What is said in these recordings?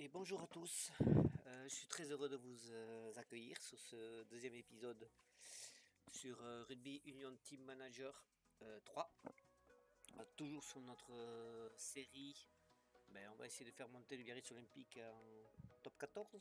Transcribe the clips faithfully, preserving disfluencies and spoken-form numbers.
Et bonjour à tous, Euh, je suis très heureux de vous euh, accueillir sur ce deuxième épisode sur euh, Rugby Union Team Manager euh, trois. Euh, toujours sur notre euh, série, ben, on va essayer de faire monter le Biarritz Olympique en top quatorze.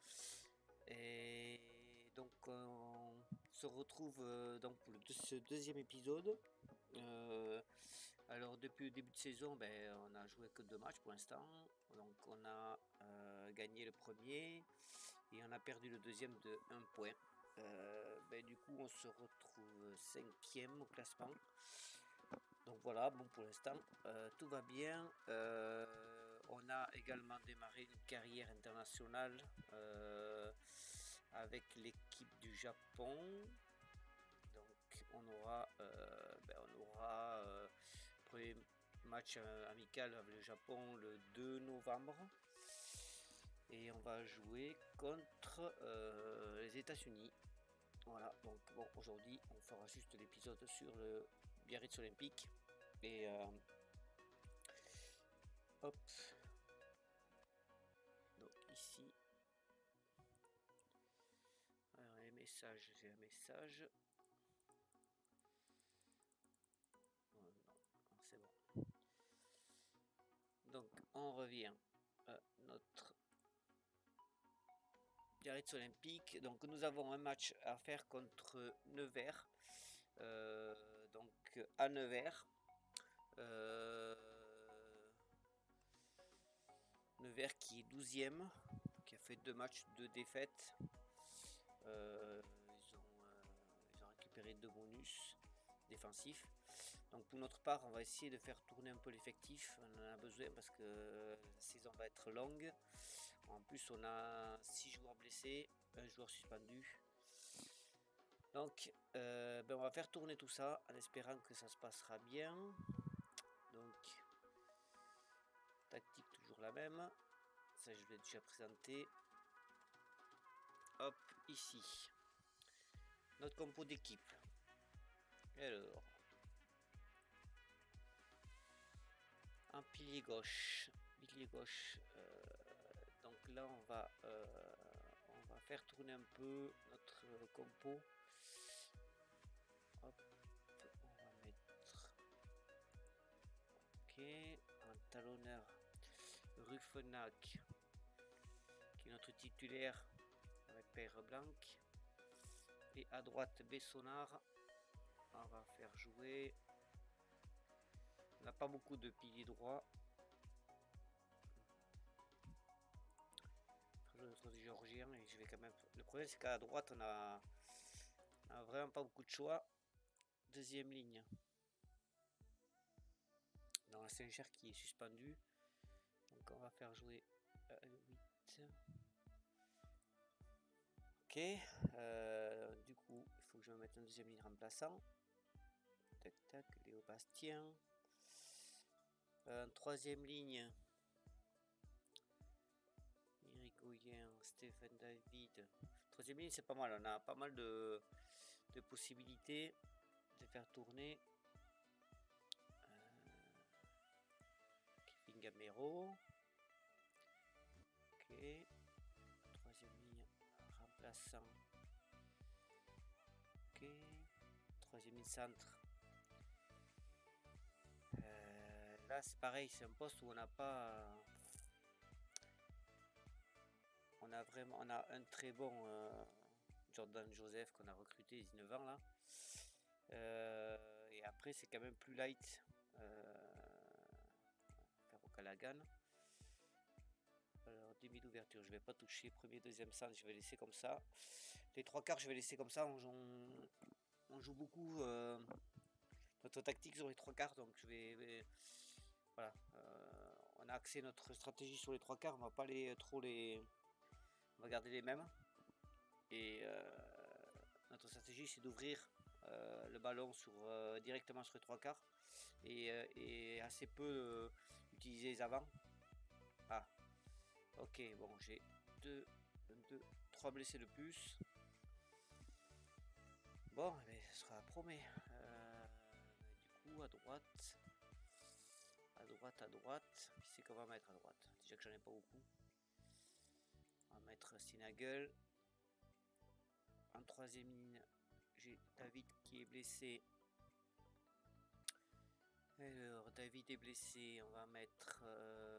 Et donc on se retrouve euh, donc pour le, ce deuxième épisode. Euh, alors depuis le début de saison, ben, on a joué que deux matchs pour l'instant. Donc on a euh, gagné le premier et on a perdu le deuxième de un point. Euh, ben, du coup on se retrouve cinquième au classement. Donc voilà, bon pour l'instant euh, tout va bien. Euh, on a également démarré une carrière internationale euh, avec l'équipe du Japon. Donc on aura, euh, ben, on aura euh, premier match euh, amical avec le Japon le deux novembre. Et on va jouer contre euh, les États-Unis. Voilà, donc bon, aujourd'hui on fera juste l'épisode sur le Biarritz Olympique. Et euh, hop, donc ici, alors les messages, j'ai un message. Oh, non, non c'est bon. Donc on revient à notre Biarritz Olympique. Donc nous avons un match à faire contre Nevers. Euh, donc à Nevers. Euh, Nevers qui est douzième, qui a fait deux matchs, deux défaites. Euh, ils, ont, euh, ils ont récupéré deux bonus défensifs. Donc pour notre part, on va essayer de faire tourner un peu l'effectif. On en a besoin parce que la saison va être longue. En plus, on a six joueurs blessés, un joueur suspendu. Donc, euh, ben on va faire tourner tout ça en espérant que ça se passera bien. Donc, tactique toujours la même. Ça, je l'ai déjà présenté. Hop, ici. Notre compo d'équipe. Alors, un pilier gauche. Pilier gauche. Euh, donc là, on va, euh, on va faire tourner un peu notre compo. Hop, on va mettre. Ok, un talonneur Ruffenac, qui est notre titulaire avec Père Blanc. Et à droite, Bessonard. On va faire jouer. On n'a pas beaucoup de piliers droits. Notre géorgien et je vais quand même. Le problème c'est qu'à droite on a, on a vraiment pas beaucoup de choix. Deuxième ligne. Dans la Saint-Cher qui est suspendu. Donc on va faire jouer euh, le huit. Ok. Euh, du coup, il faut que je me mette un deuxième ligne remplaçant. Tac tac, Léo Bastien. Euh, troisième ligne. Eric Goyen, Stéphane David. Troisième ligne, c'est pas mal. On a pas mal de, de possibilités de faire tourner. Euh, Kevin Gamero. Ok. Troisième ligne, remplaçant. Ok. Troisième ligne centre. Euh, là, c'est pareil. C'est un poste où on n'a pas. On a vraiment, on a un très bon euh, Jordan Joseph qu'on a recruté, dix-neuf ans là. Euh, et après, c'est quand même plus light. Euh, faire au Calagan. Alors, demi d'ouverture, je vais pas toucher. Premier, deuxième centre, je vais laisser comme ça. Les trois quarts, je vais laisser comme ça. On, on, on joue beaucoup euh, notre tactique sur les trois quarts, donc je vais. vais voilà, euh, on a axé notre stratégie sur les trois quarts. On va pas les trop les. On va garder les mêmes. Et euh, notre stratégie, c'est d'ouvrir euh, le ballon sur, euh, directement sur les trois quarts et, euh, et assez peu euh, utiliser les avants. Ah, ok, bon, j'ai deux, deux, trois blessés de plus. Bon, mais ce sera promet. Euh, du coup, à droite, à droite, à droite. Qui c'est qu'on va mettre à droite? Déjà que j'en ai pas beaucoup. On va mettre Sinagel. En troisième ligne, j'ai David qui est blessé. Alors, David est blessé. On va mettre... Euh...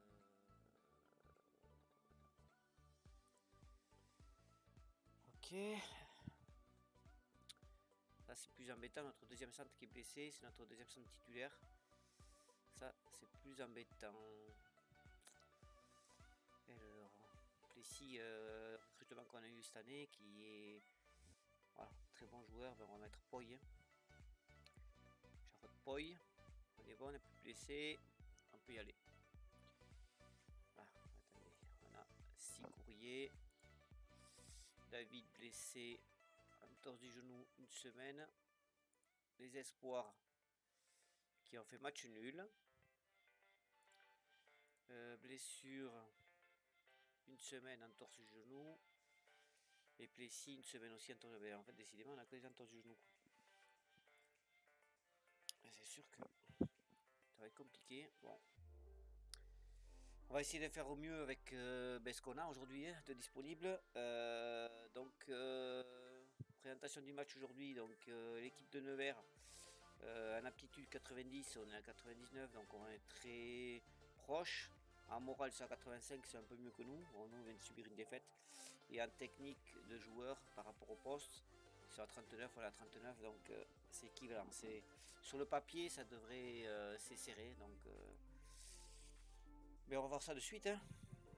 Ok. Là, c'est plus embêtant. Notre deuxième centre qui est blessé. C'est notre deuxième centre titulaire. Ça, c'est plus embêtant. Alors, Plessis, euh, recrutement qu'on a eu cette année, qui est voilà, très bon joueur. Ben, on va mettre Poy. Charlotte Poy. On est bon, on n'est plus blessé. On peut y aller. Ah, attendez, on a six courriers. David blessé, entorse du genou une semaine. Les espoirs qui ont fait match nul. Euh, blessure une semaine, entorse du genou. Et Plessis une semaine aussi, entorse. En fait, décidément, on a que les entorses du genou. C'est sûr que ça va être compliqué. Bon. On va essayer de faire au mieux avec euh, ben, ce qu'on a aujourd'hui hein, de disponible. Euh, donc, euh, présentation du match aujourd'hui. Donc, euh, l'équipe de Nevers euh, en aptitude quatre-vingt-dix, on est à quatre-vingt-dix-neuf, donc on est très proche. En morale, c'est à quatre-vingt-cinq, c'est un peu mieux que nous. Bon, nous, on vient de subir une défaite. Et en technique de joueurs par rapport au poste, ils sont à trente-neuf, on est à trente-neuf, donc euh, c'est équivalent. Sur le papier, ça devrait euh, c'est serré. Donc. Euh, Mais on va voir ça de suite. Hein.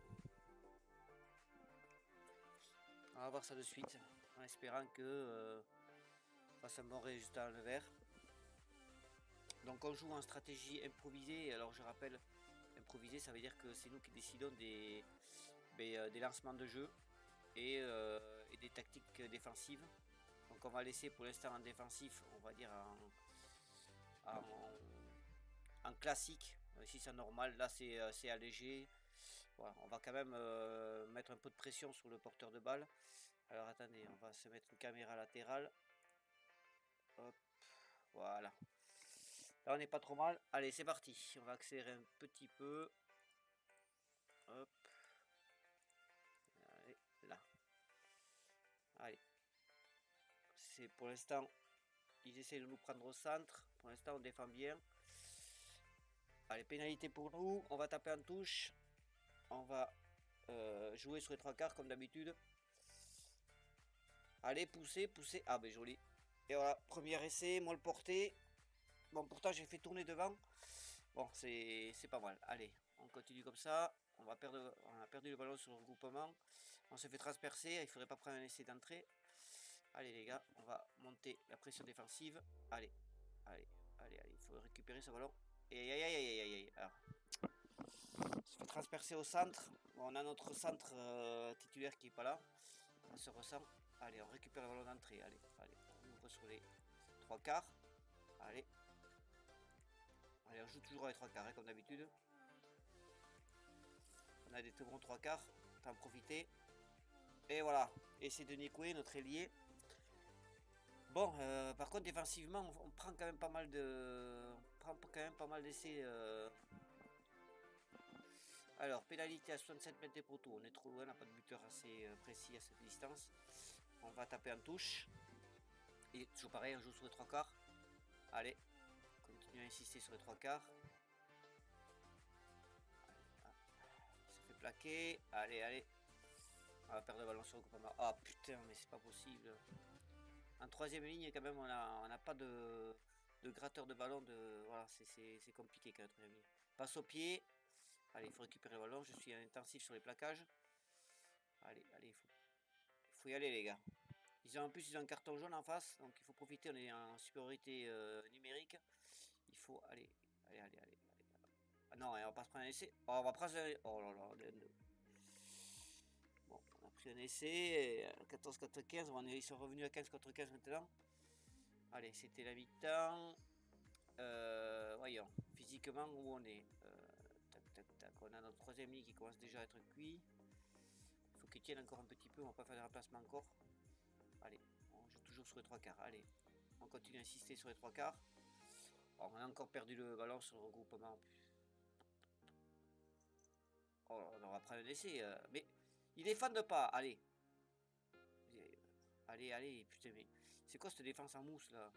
On va voir ça de suite. En espérant que euh, fasse un bon résultat à Nevers. Donc on joue en stratégie improvisée. Alors je rappelle, improvisé, ça veut dire que c'est nous qui décidons des, des, des lancements de jeu et, euh, et des tactiques défensives. Donc on va laisser pour l'instant en défensif, on va dire en, en, en classique. Ici c'est normal, là c'est allégé. Voilà, on va quand même euh, mettre un peu de pression sur le porteur de balle. Alors attendez, on va se mettre une caméra latérale. Hop, voilà. Là on n'est pas trop mal. Allez, c'est parti. On va accélérer un petit peu. Hop. Allez, là. Allez. C'est pour l'instant, ils essaient de nous prendre au centre. Pour l'instant, on défend bien. Allez, pénalité pour nous. On va taper en touche. On va euh, jouer sur les trois quarts comme d'habitude. Allez, pousser, pousser. Ah ben joli. Et voilà, premier essai, moi le porté. Bon, pourtant j'ai fait tourner devant. Bon, c'est pas mal. Allez, on continue comme ça. On va perdre, on a perdu le ballon sur le regroupement. On se fait transpercer. Il faudrait pas prendre un essai d'entrée. Allez les gars, on va monter la pression défensive. Allez, allez, allez, allez. Il faut récupérer ce ballon. Et aïe aïe aïe aïe aïe. Alors, on se fait transpercer au centre. Bon, on a notre centre euh, titulaire qui est pas là. Ça se ressent. Allez, on récupère le ballon d'entrée. Allez, allez, on ouvre sur les trois quarts. Allez. Allez, on joue toujours à les trois quarts, hein, comme d'habitude. On a des très bons trois quarts. On va en profiter. Et voilà. Et c'est Denis Coué, notre ailier. Bon, euh, par contre, défensivement, on, on prend quand même pas mal de. On prend quand même pas mal d'essais. Euh... Alors, pénalité à soixante-sept mètres des poteaux. On est trop loin, on n'a pas de buteur assez euh, précis à cette distance. On va taper en touche. Et toujours pareil, on joue sur les trois quarts. Allez, continue à insister sur les trois quarts. Ça fait plaquer. Allez, allez. On va perdre le ballon sur le groupement. Ah putain, mais c'est pas possible. En troisième ligne, quand même, on n'a on a pas de, de gratteur de ballon. De, voilà, c'est compliqué quand même, troisième ligne. Passe au pied. Allez, il faut récupérer le ballon. Je suis intensif sur les plaquages. Allez, allez, il faut, il faut y aller, les gars. Ils ont en plus ils ont un carton jaune en face, donc il faut profiter. On est en supériorité euh, numérique. Il faut aller, allez, allez, allez. allez. Ah non, on va pas se prendre un essai. Oh, on va prendre un... Oh là là. Bon, on a pris un essai. quatorze contre quinze. On est, ils sont revenus à quinze contre quinze maintenant. Allez, c'était la mi-temps. Euh, voyons, physiquement où on est. Euh, tac, tac, tac. On a notre troisième ligne qui commence déjà à être cuit. Il faut qu'il tienne encore un petit peu. On va pas faire de remplacement encore. Allez, on joue toujours sur les trois quarts. Allez, on continue à insister sur les trois quarts. Bon, on a encore perdu le ballon sur le regroupement. Oh, on va prendre un essai. Euh, mais Ils défendent pas, allez. Allez, allez, putain, mais c'est quoi cette défense en mousse là?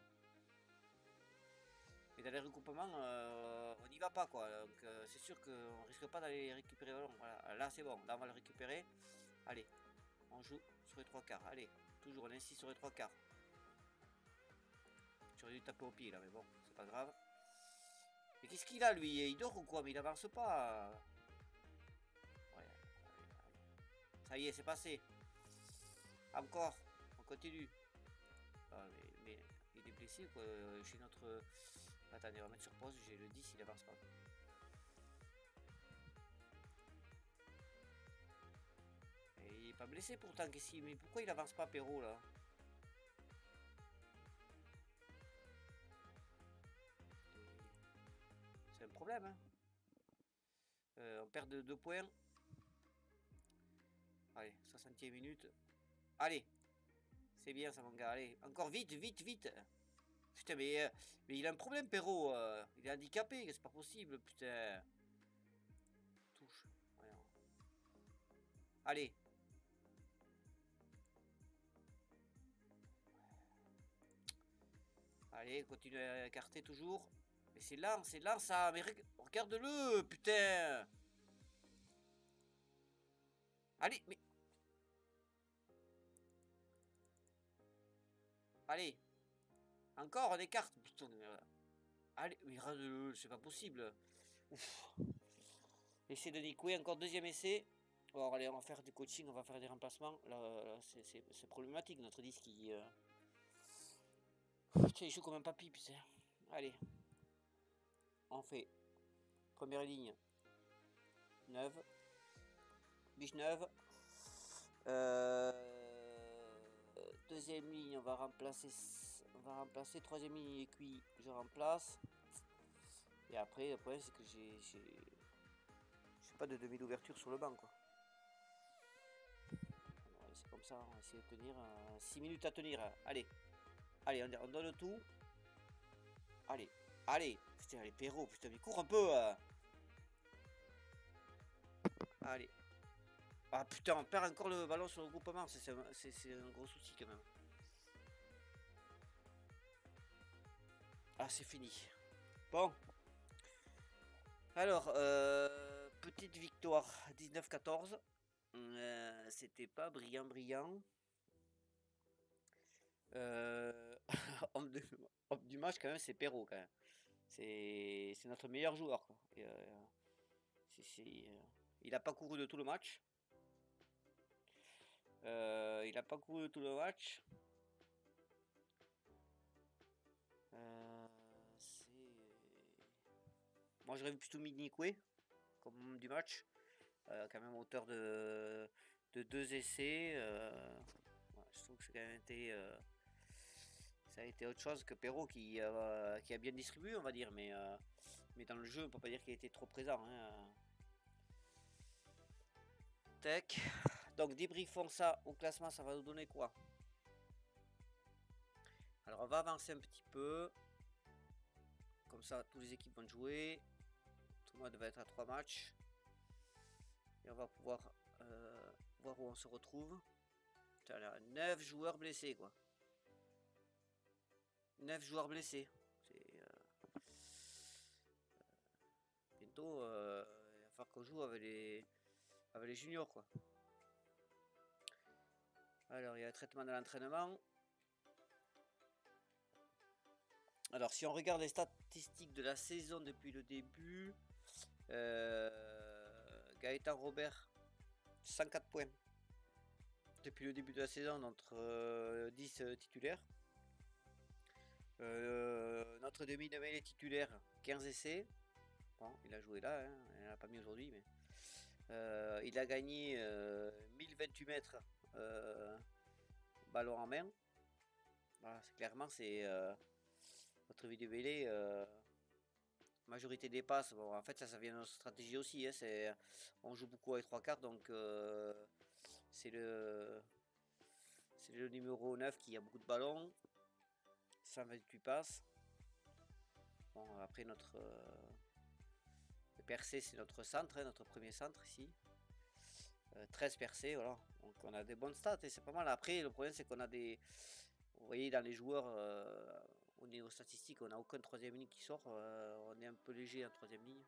Et dans les regroupements, euh, on n'y va pas quoi. Donc euh, c'est sûr qu'on risque pas d'aller récupérer le ballon. Voilà, là c'est bon, là on va le récupérer. Allez, on joue sur les trois quarts. Allez, toujours on insiste sur les trois quarts. J'aurais dû taper au pied là, mais bon, c'est pas grave. Mais qu'est-ce qu'il a lui? Il dort ou quoi? Mais il avance pas. Ouais, ça y est, c'est passé. Encore, on continue. Ah, mais, mais il est blessé quoi. Chez notre. Attendez, on va mettre sur pause. J'ai le dix, il avance pas. Et il est pas blessé pourtant. Qu'est-ce qu'il. Mais pourquoi il avance pas, Perrault là? C'est un problème. Hein. Euh, on perd de deux points. Allez, soixantième minute. Allez, c'est bien ça mon gars. Allez, encore vite, vite, vite. Putain, mais, euh, mais il a un problème, Perrault. Euh, il est handicapé, c'est pas possible, putain. Touche. Ouais. Allez. Allez, continue à écarter toujours. Mais c'est lent, c'est lent ça. Mais regarde-le, putain. Allez, mais... Allez. Encore, on écarte. Putain, allez, mais regarde-le, c'est pas possible. Ouf. Essai de Nikwe, encore deuxième essai. Alors allez, on va faire du coaching, on va faire des remplacements. Là, là c'est problématique, notre disque qui... Euh... Tiens, il joue comme un papy, putain. Allez. On fait première ligne. neuf. Biche neuf. Euh... Deuxième ligne, on va remplacer... On va remplacer. Troisième ligne, il est cuit. Je remplace. Et après, le problème, c'est que j'ai... J'ai pas de demi d'ouverture sur le banc, quoi. C'est comme ça, on va essayer de tenir. Euh, six minutes à tenir. Allez. Allez, on, on donne tout. Allez. Allez. Putain, les Perrault, putain, mais cours un peu. Euh. Allez. Ah putain, on perd encore le ballon sur le groupement. C'est un gros souci quand même. Ah, c'est fini. Bon. Alors, euh, petite victoire. dix-neuf quatorze. Euh, C'était pas brillant, brillant. Euh, homme, de, homme du match, quand même, c'est Perrault, quand même. C'est notre meilleur joueur. Quoi. Et, euh, c est, c est, euh, il n'a pas couru de tout le match. Euh, il n'a pas couru de tout le match. Euh, Moi, j'aurais vu plutôt Nikwe comme homme du match. Euh, quand même auteur de, de deux essais. Euh, ouais, je trouve que c'est quand même été... Euh, ça a été autre chose que Perrault qui, euh, qui a bien distribué, on va dire, mais, euh, mais dans le jeu, on peut pas dire qu'il était trop présent. Hein. Tac. Donc débriefons ça au classement, ça va nous donner quoi? Alors on va avancer un petit peu. Comme ça, toutes les équipes vont jouer. Tout le monde va être à trois matchs. Et on va pouvoir euh, voir où on se retrouve. Putain, là, neuf joueurs blessés, quoi. neuf joueurs blessés. C'est... Euh... Bientôt, euh, il va falloir qu'on joue avec les... avec les juniors, quoi. Alors, il y a le traitement de l'entraînement. Alors, si on regarde les statistiques de la saison depuis le début, euh, Gaëtan Robert, cent quatre points. Depuis le début de la saison, notre euh, dix euh, titulaires. Euh, notre demi de mêlée titulaire, quinze essais. Bon, il a joué là, hein, il n'a pas mis aujourd'hui, mais euh, il a gagné euh, mille vingt-huit mètres euh, ballon en main. Voilà, clairement, c'est euh, notre vidéo mêlée. Euh, majorité des passes. Bon, en fait, ça, ça vient de notre stratégie aussi. Hein, c'est, on joue beaucoup avec trois quarts, donc euh, c'est le, c'est le numéro neuf qui a beaucoup de ballons. cent vingt-huit passes. Bon, après notre euh, le percé, c'est notre centre, hein, notre premier centre ici. euh, treize percées, voilà. Donc on a des bonnes stats et c'est pas mal. Après, le problème c'est qu'on a des. Vous voyez, dans les joueurs, euh, au niveau statistique, on n'a aucun troisième ligne qui sort. Euh, on est un peu léger en troisième ligne.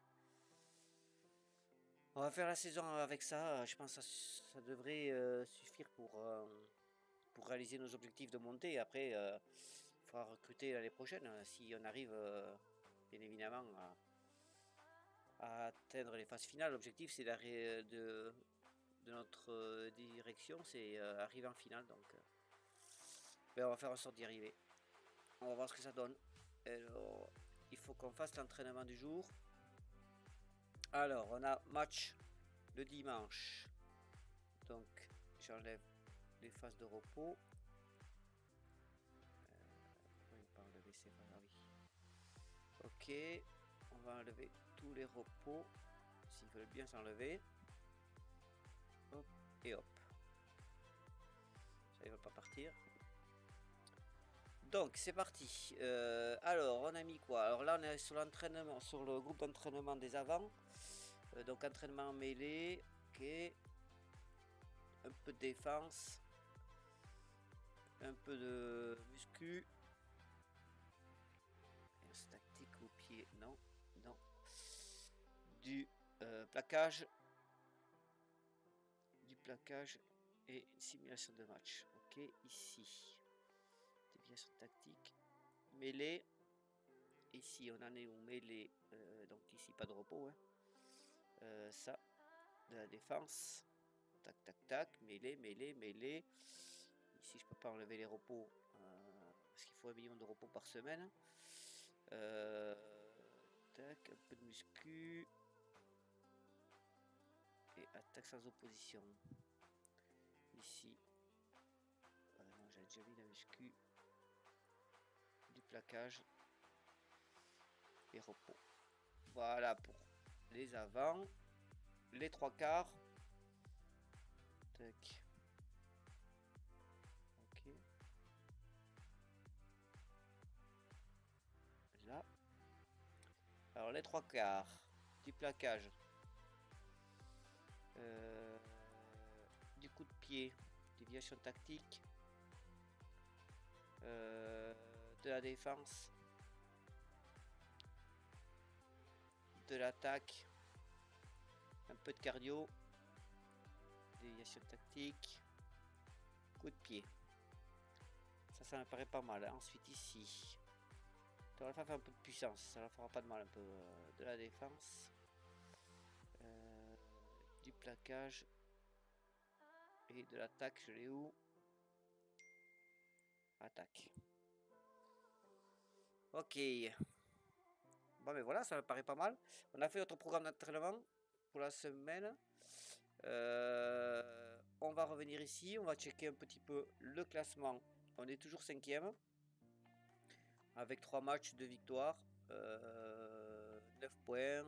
On va faire la saison avec ça. Je pense que ça, ça devrait euh, suffire pour, euh, pour réaliser nos objectifs de montée. Après, il euh, faudra recruter l'année prochaine si on arrive, euh, bien évidemment, à, à, atteindre les phases finales. L'objectif, c'est de, de notre direction, c'est euh, arriver en finale. Donc, euh, ben, on va faire en sorte d'y arriver. On va voir ce que ça donne. Alors, il faut qu'on fasse l'entraînement du jour. Alors, on a match le dimanche. Donc, j'enlève les phases de repos. Euh, on va enlever ces phases. Ah oui. Ok, on va enlever tous les repos s'ils veulent bien s'enlever. Hop et hop. Ça ne va pas partir. Donc c'est parti. Euh, alors on a mis quoi? Alors là on est sur l'entraînement, sur le groupe d'entraînement des avants. Euh, donc entraînement mêlé. Ok. Un peu de défense. Un peu de muscu. Tactique au pied. Non. Non. Du euh, plaquage. Du plaquage. Et une simulation de match. Ok. Ici. Déviation tactique. Mêlée. Ici on en est au mêlée. Euh, donc ici pas de repos. Hein. Euh, ça. De la défense. Tac tac tac. Mêlée, mêlée, mêlée. Ici je peux pas enlever les repos. Euh, parce qu'il faut un million de repos par semaine. Euh, tac. Un peu de muscu. Et attaque sans opposition. Ici. Euh, non, j'ai déjà mis la muscu. Du plaquage. Et repos. Voilà pour les avants. Les trois quarts. Tac. Ok. Là. Alors les trois quarts. Du plaquage. Euh, du coup de pied. Déviation tactique. Euh, de la défense. De l'attaque. Un peu de cardio. Déviation tactique. Coup de pied. Ça, ça me paraît pas mal. Ensuite, ici. On va faire un peu de puissance. Ça ne fera pas de mal. Un peu euh, de la défense. Euh, du plaquage. Et de l'attaque. Je l'ai où? Attaque. Ok. Bon, mais voilà, ça me paraît pas mal. On a fait notre programme d'entraînement pour la semaine. Euh, on va revenir ici. On va checker un petit peu le classement. On est toujours cinquième. Avec trois matchs, deux victoires. Euh, neuf points.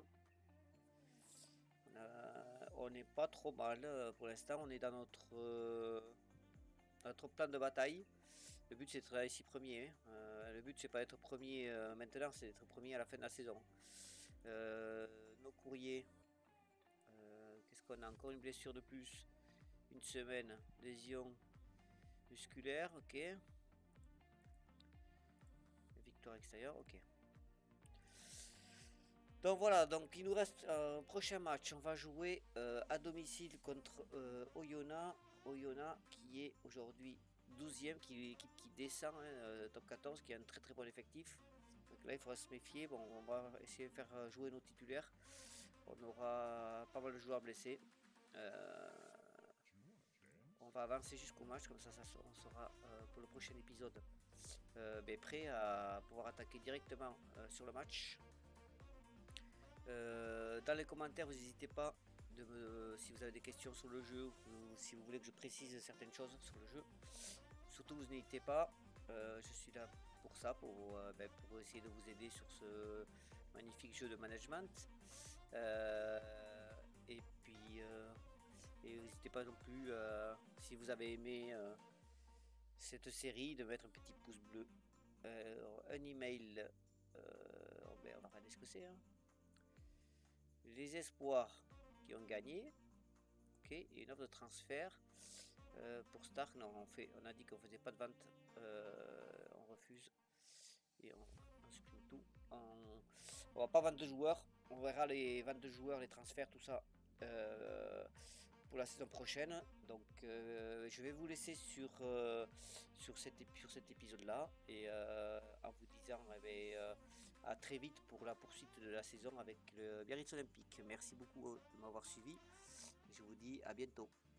Euh, on n'est pas trop mal pour l'instant. On est dans notre, euh, notre plan de bataille. Le but c'est d'être ici premier. Hein. Euh, le but c'est pas d'être premier euh, maintenant, c'est d'être premier à la fin de la saison. Euh, nos courriers. Euh, Qu'est-ce qu'on a? Encore une blessure de plus. Une semaine. Lésion musculaire. Ok. Victoire extérieure. Ok. Donc voilà, donc il nous reste un prochain match. On va jouer euh, à domicile contre euh, Oyonnax. Oyonnax qui est aujourd'hui douzième, qui est l'équipe qui descend, hein, euh, top quatorze, qui a un très très bon effectif. Donc là il faudra se méfier. Bon, on va essayer de faire jouer nos titulaires. On aura pas mal de joueurs blessés. Euh, on va avancer jusqu'au match, comme ça, ça on sera euh, pour le prochain épisode euh, ben, prêt à pouvoir attaquer directement euh, sur le match. Euh, dans les commentaires, vous n'hésitez pas de me, si vous avez des questions sur le jeu ou si vous voulez que je précise certaines choses sur le jeu. Surtout, vous n'hésitez pas. Euh, je suis là pour ça, pour, euh, ben, pour essayer de vous aider sur ce magnifique jeu de management. Euh, et puis, euh, et n'hésitez pas non plus, euh, si vous avez aimé euh, cette série, de mettre un petit pouce bleu, euh, un email. Euh, ben, on va regarder ce que c'est. Hein. Les espoirs qui ont gagné. ok. Et une offre de transfert euh, pour Stark, non, on, fait, on a dit qu'on faisait pas de vente, euh, on refuse. Et on, on supprime tout. On, on va pas vendre de joueurs, on verra les ventes de joueurs, les transferts, tout ça. Euh, pour la saison prochaine. Donc euh, je vais vous laisser sur, euh, sur, cet, sur cet épisode-là et euh, en vous disant eh bien, euh, à très vite pour la poursuite de la saison avec le Biarritz Olympique. Merci beaucoup de m'avoir suivi. Je vous dis à bientôt.